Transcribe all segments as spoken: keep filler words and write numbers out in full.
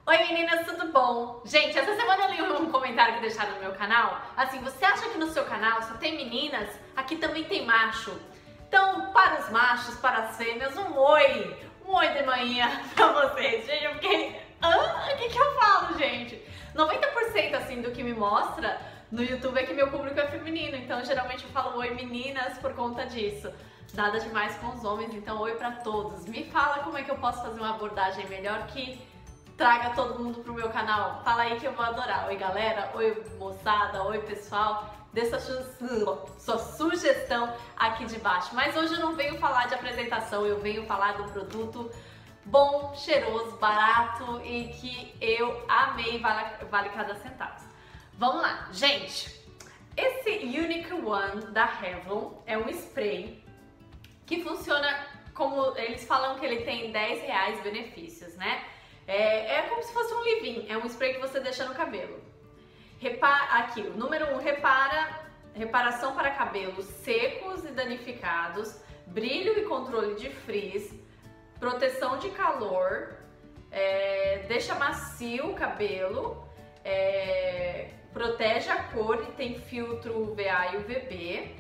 Oi meninas, tudo bom? Gente, essa semana eu li um comentário que deixaram no meu canal. Assim, você acha que no seu canal só tem meninas? Aqui também tem macho. Então, para os machos, para as fêmeas, um oi! Um oi de manhã pra vocês. Gente, eu fiquei... Ah, o que que eu falo, gente? noventa por cento assim do que me mostra no YouTube é que meu público é feminino. Então, geralmente eu falo oi meninas por conta disso. Nada demais com os homens, então oi pra todos. Me fala como é que eu posso fazer uma abordagem melhor que traga todo mundo pro meu canal. Fala aí que eu vou adorar. Oi galera, oi moçada, oi pessoal. Dê sua, sua sugestão aqui de baixo. Mas hoje eu não venho falar de apresentação, eu venho falar do produto bom, cheiroso, barato e que eu amei, vale, vale cada centavo. Vamos lá, gente. Esse Unique One da Revlon é um spray que funciona como eles falam que ele tem dez reais benefícios, né? É, é como se fosse um leave-in, é um spray que você deixa no cabelo. Repara, aqui, o número um, repara, reparação para cabelos secos e danificados, brilho e controle de frizz, proteção de calor, é, deixa macio o cabelo, é, protege a cor e tem filtro U V A e U V B,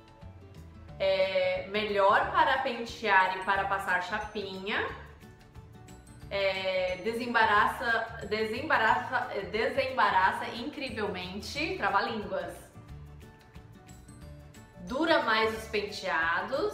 é, melhor para pentear e para passar chapinha, É, desembaraça, desembaraça, desembaraça incrivelmente, trava-línguas, dura mais os penteados,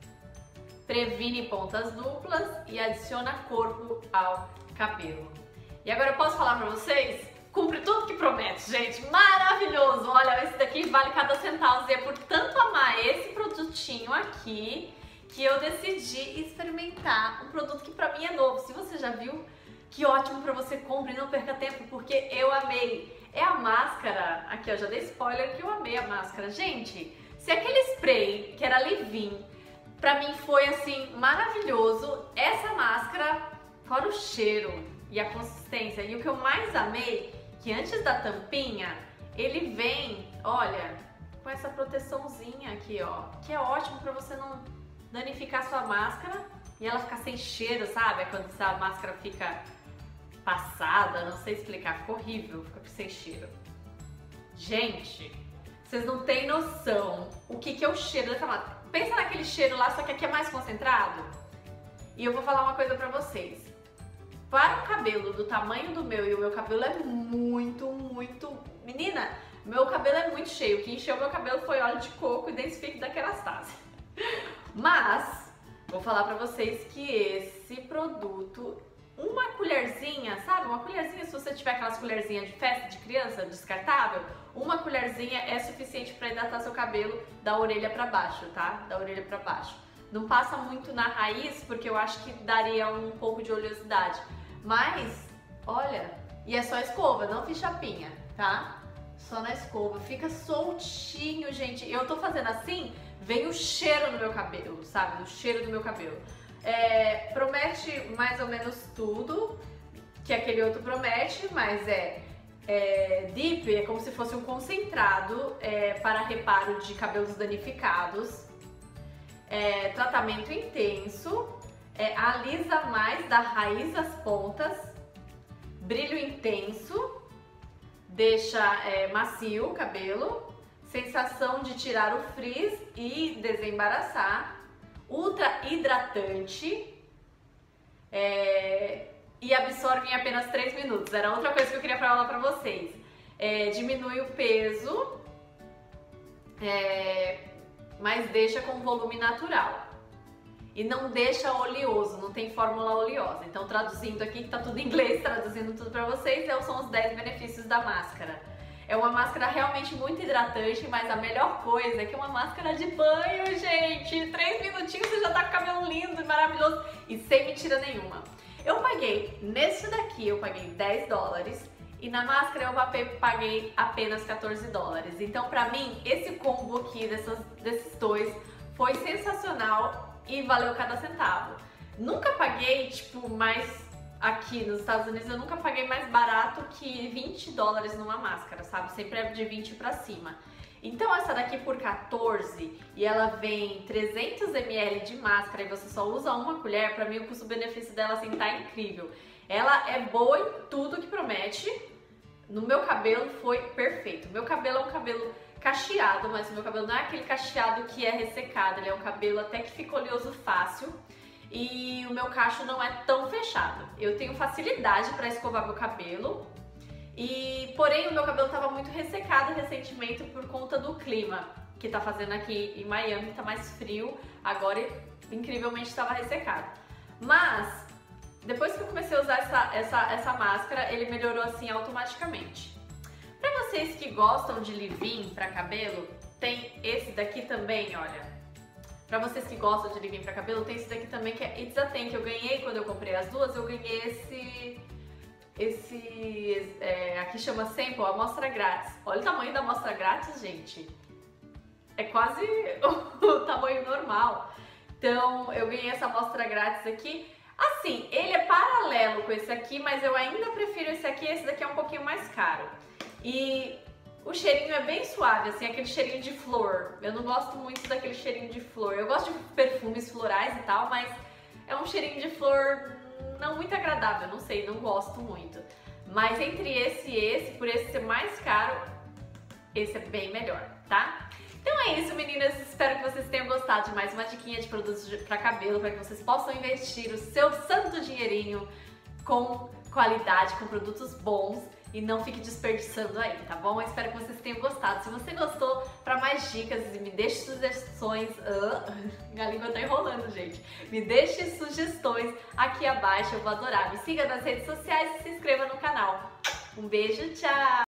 previne pontas duplas e adiciona corpo ao cabelo. E agora eu posso falar pra vocês? Cumpre tudo que promete, gente, maravilhoso! Olha, esse daqui vale cada centavo e é por tanto amar esse produtinho aqui que eu decidi experimentar um produto que pra mim é novo. Se você já viu, que ótimo pra você, compre, não perca tempo, porque eu amei. É a máscara, aqui eu já dei spoiler que eu amei a máscara. Gente, se aquele spray, que era leave-in, pra mim foi assim, maravilhoso, essa máscara, fora o cheiro e a consistência, e o que eu mais amei, que antes da tampinha, ele vem, olha, com essa proteçãozinha aqui, ó, que é ótimo pra você não danificar sua máscara e ela ficar sem cheiro, sabe? É quando essa máscara fica passada, não sei explicar, fica horrível, fica sem cheiro. Gente, vocês não têm noção o que que é o cheiro dessa máscara. Pensa naquele cheiro lá, só que aqui é mais concentrado. E eu vou falar uma coisa pra vocês. Para um cabelo do tamanho do meu, e o meu cabelo é muito, muito... Menina, meu cabelo é muito cheio. O que encheu meu cabelo foi óleo de coco e Densifique da Kerastase. Mas, vou falar pra vocês que esse produto, uma colherzinha, sabe? Uma colherzinha, se você tiver aquelas colherzinhas de festa de criança, descartável, uma colherzinha é suficiente pra hidratar seu cabelo da orelha pra baixo, tá? Da orelha pra baixo. Não passa muito na raiz, porque eu acho que daria um pouco de oleosidade. Mas, olha, e é só escova, não fiz chapinha, tá? Só na escova, fica soltinho, gente. Eu tô fazendo assim, vem o cheiro no meu cabelo, sabe? O cheiro do meu cabelo. É, promete mais ou menos tudo que aquele outro promete, mas é, é Deep, é como se fosse um concentrado é, para reparo de cabelos danificados, é, tratamento intenso, é, alisa mais da raiz às pontas, brilho intenso, deixa é, macio o cabelo, sensação de tirar o frizz e desembaraçar, ultra hidratante é, e absorve em apenas três minutos. Era outra coisa que eu queria falar pra vocês. É, diminui o peso, é, mas deixa com volume natural. E não deixa oleoso, não tem fórmula oleosa. Então, traduzindo aqui, que tá tudo em inglês, traduzindo tudo pra vocês, são os dez benefícios da máscara. É uma máscara realmente muito hidratante, mas a melhor coisa é que é uma máscara de banho, gente! Três minutinhos você já tá com o cabelo lindo e maravilhoso e sem mentira nenhuma. Eu paguei, nesse daqui eu paguei dez dólares e na máscara eu paguei apenas quatorze dólares. Então, pra mim, esse combo aqui dessas, desses dois foi sensacional e valeu cada centavo. Nunca paguei, tipo, mais... Aqui nos Estados Unidos eu nunca paguei mais barato que vinte dólares numa máscara, sabe? Sempre é de vinte pra cima. Então essa daqui por quatorze e ela vem trezentos mililitros de máscara e você só usa uma colher, pra mim o custo-benefício dela assim tá incrível. Ela é boa em tudo que promete. No meu cabelo foi perfeito. Meu cabelo é um cabelo cacheado, mas o meu cabelo não é aquele cacheado que é ressecado. Ele é um cabelo até que fica oleoso fácil. E o meu cacho não é tão fechado. Eu tenho facilidade para escovar meu cabelo. E, porém, o meu cabelo estava muito ressecado recentemente por conta do clima que tá fazendo aqui em Miami, tá mais frio. Agora, incrivelmente, estava ressecado. Mas, depois que eu comecei a usar essa, essa, essa máscara, ele melhorou assim automaticamente. Para vocês que gostam de leave-in para cabelo, tem esse daqui também, olha. Pra vocês que gostam de leave-in pra cabelo, tem esse daqui também que é It's a Ten, que eu ganhei quando eu comprei as duas. Eu ganhei esse... Esse... É, aqui chama Sample, amostra grátis. Olha o tamanho da amostra grátis, gente. É quase o tamanho normal. Então, eu ganhei essa amostra grátis aqui. Assim, ele é paralelo com esse aqui, mas eu ainda prefiro esse aqui. Esse daqui é um pouquinho mais caro. E... o cheirinho é bem suave, assim, aquele cheirinho de flor. Eu não gosto muito daquele cheirinho de flor. Eu gosto de perfumes florais e tal, mas é um cheirinho de flor não muito agradável, não sei, não gosto muito. Mas entre esse e esse, por esse ser mais caro, esse é bem melhor, tá? Então é isso, meninas. Espero que vocês tenham gostado de mais uma diquinha de produtos para cabelo, para que vocês possam investir o seu santo dinheirinho com qualidade, com produtos bons. E não fique desperdiçando aí, tá bom? Eu espero que vocês tenham gostado. Se você gostou, para mais dicas, me deixe sugestões. Ah, minha língua tá enrolando, gente. Me deixe sugestões aqui abaixo, eu vou adorar. Me siga nas redes sociais e se inscreva no canal. Um beijo, tchau!